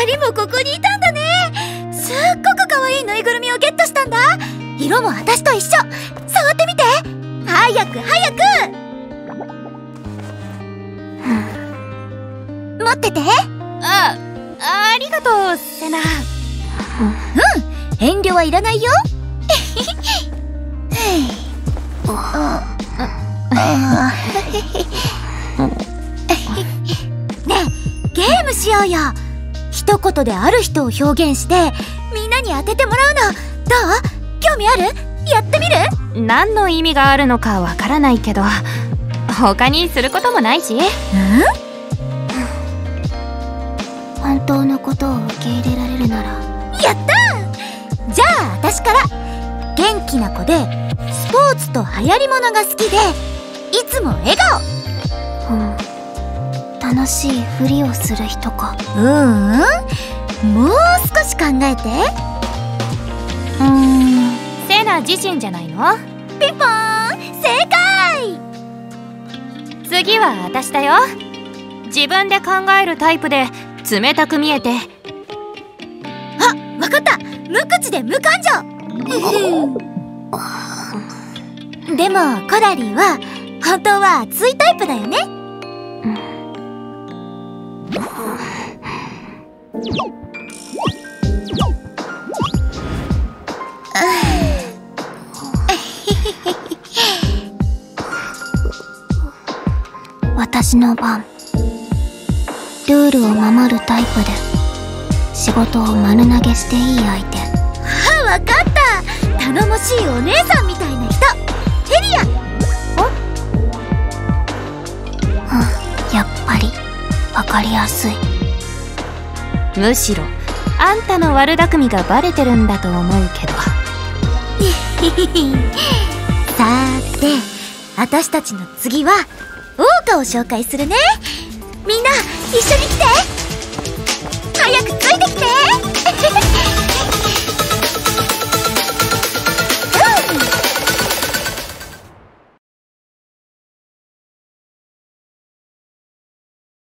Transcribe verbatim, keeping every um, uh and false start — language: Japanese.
人もここにいたんだね。すっごく可愛いぬいぐるみをゲットしたんだ。色も私と一緒。触ってみて。早く早く。持ってて。 あ、ありがとうセナ。うん、 遠慮はいらないよ。ねえ、ゲームしようよ。一言である人を表現してみんなに当ててもらうの。どう？興味ある？やってみる？ 何の意味があるのかわからないけど、他にすることもないし。うん？ 本当のことを受け入れられるなら。やったー！じゃあ私から。元気な子でスポーツと流行り物が好きでいつも笑顔。うん、楽しいふりをする人か。うーん、もう少し考えて。 うーん、セナ自身じゃないの？ ピンポーン、正解。 次は私だよ。自分で考えるタイプで冷たく見えて。 あ、わかった。無口で無感情。でもコラリーは本当は熱いタイプだよね。私の番。ルールを守るタイプで仕事を丸投げしていい相手。あ、わかった。頼もしいお姉さんみたいな人。ヘリア。あ、やっぱりわかりやすい。 むしろあんたの悪巧みがバレてるんだと思うけど。 さーて、私たちの次は桜花を紹介するね。みんな一緒に来て。